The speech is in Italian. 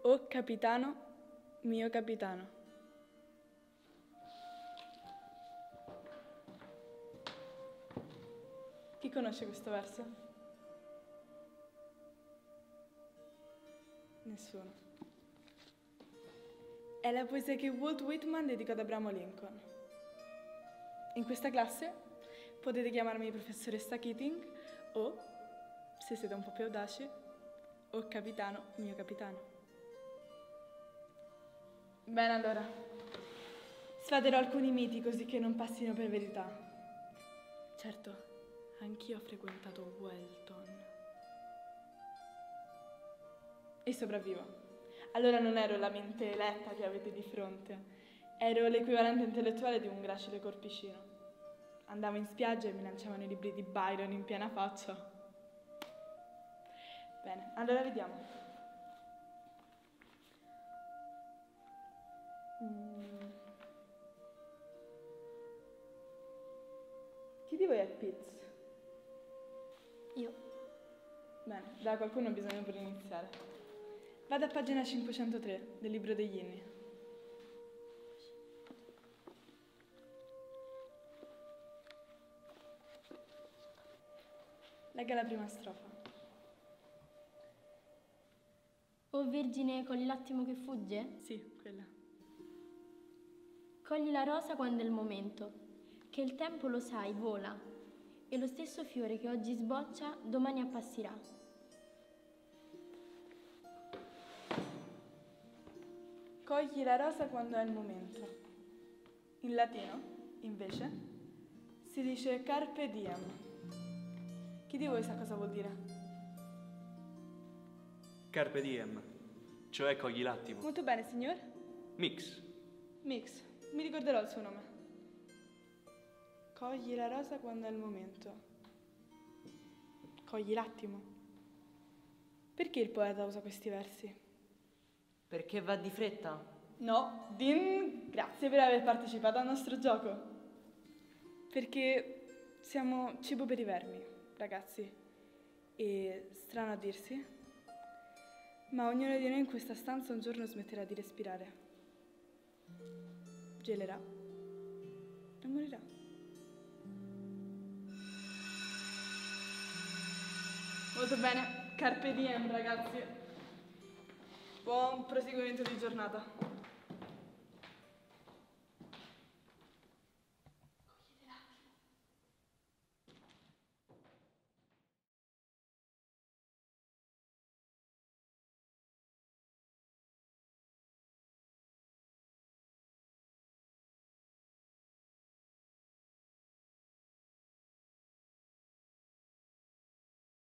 Oh capitano, mio capitano. Chi conosce questo verso? Nessuno. È la poesia che Walt Whitman dedicò ad Abramo Lincoln. In questa classe potete chiamarmi professoressa Keating o, se siete un po' più audaci, oh capitano, mio capitano. Bene allora, sfaderò alcuni miti così che non passino per verità. Certo, anch'io ho frequentato Welton. E sopravvivo. Allora non ero la mente eletta che avete di fronte, ero l'equivalente intellettuale di un gracile corpicino. Andavo in spiaggia e mi lanciavano i libri di Byron in piena faccia. Bene, allora vediamo. Chi di voi è Pitts? Io. Bene, da qualcuno bisogna pure iniziare. Vado a pagina 503 del libro degli inni. Legga la prima strofa. O Vergine, cogli l'attimo che fugge? Sì, quella. Cogli la rosa quando è il momento, che il tempo lo sai, vola, e lo stesso fiore che oggi sboccia, domani appassirà. Cogli la rosa quando è il momento. In latino, invece, si dice carpe diem. Chi di voi sa cosa vuol dire? Carpe diem, cioè cogli l'attimo. Molto bene, signor. Mix. Mix, mi ricorderò il suo nome. Cogli la rosa quando è il momento. Cogli l'attimo. Perché il poeta usa questi versi? Perché va di fretta? No, Dean, grazie per aver partecipato al nostro gioco. Perché siamo cibo per i vermi, ragazzi. E strano a dirsi, ma ognuno di noi in questa stanza un giorno smetterà di respirare. Gelerà e morirà. Molto bene, carpe diem, ragazzi. Buon proseguimento di giornata.